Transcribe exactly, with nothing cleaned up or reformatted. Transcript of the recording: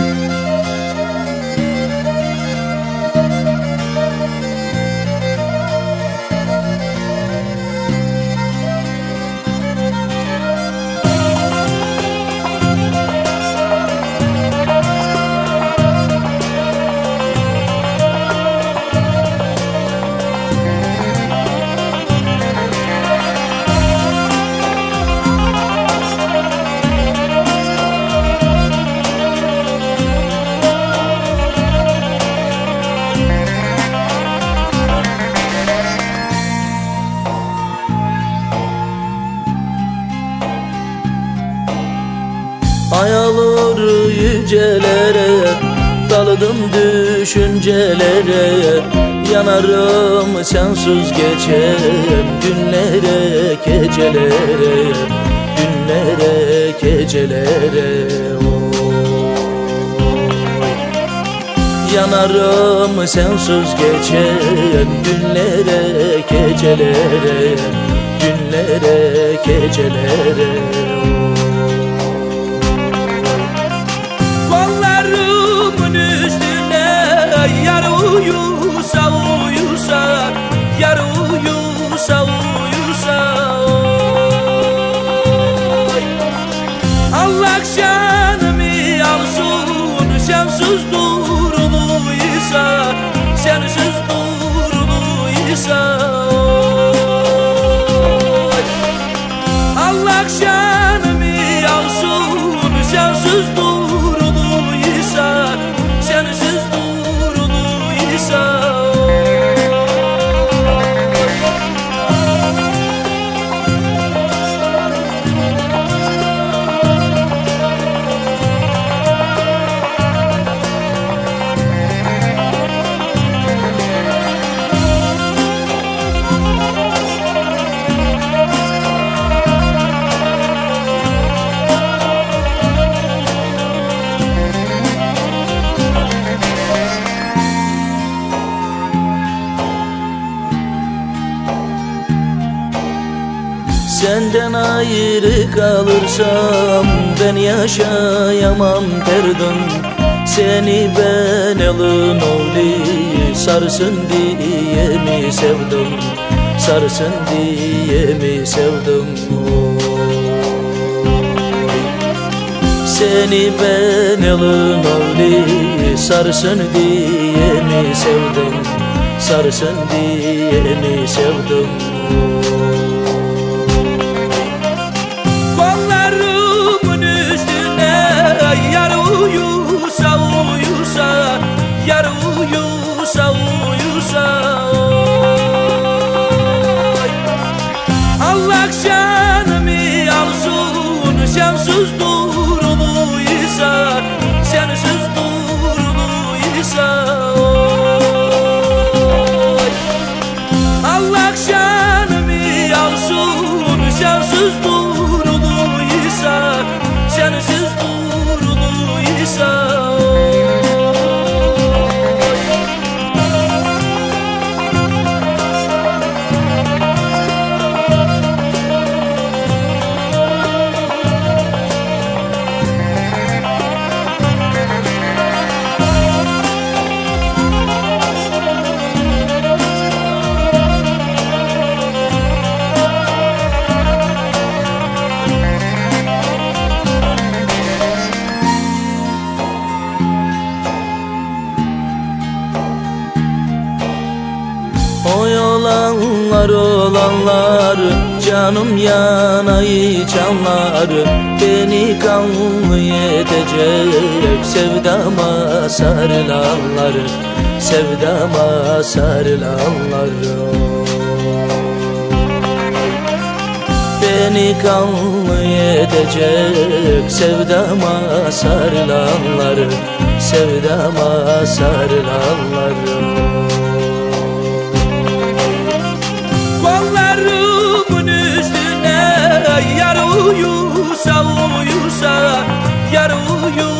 Ay alır yücelere, daldım düşüncelere. Yanarım sensiz geçen günlere, gecelere, günlere, gecelere. Oy. Yanarım sensiz geçen günlere, gecelere, günlere, gecelere. Yar uyusa uyusa, yar uyusa uyusa, oy. Allah canımı alsın, sensiz duruluysa, sensiz duruluysa, oy. Allah canımı alsın, sensiz duruluysa, sensiz Senden ayrı kalırsam ben yaşayamam derdim. Seni ben elin oğlu sarsın diye mi sevdim, sarsın diye mi sevdim. Oy. Seni ben elin oğlu sarsın diye mi sevdim, sarsın diye mi sevdim. Yar uyusa uyusa, yar uyusa uyusa, oy. Allah canımı alsın, sensiz duruluysa, sensiz duruluysa, oy. Allah canımı alsın, sensiz duruluysa, sensiz duruluysa. Oy olanlar olanlar, canım yanayı canlar, beni kanlı edecek sevdama sarılanlar, sevdama sarılanlar. Beni kanlı edecek sevdama sarılanlar, sevdama sarılanlar. Kollarımın üstüne yar uyusa uyusa, yar uyusa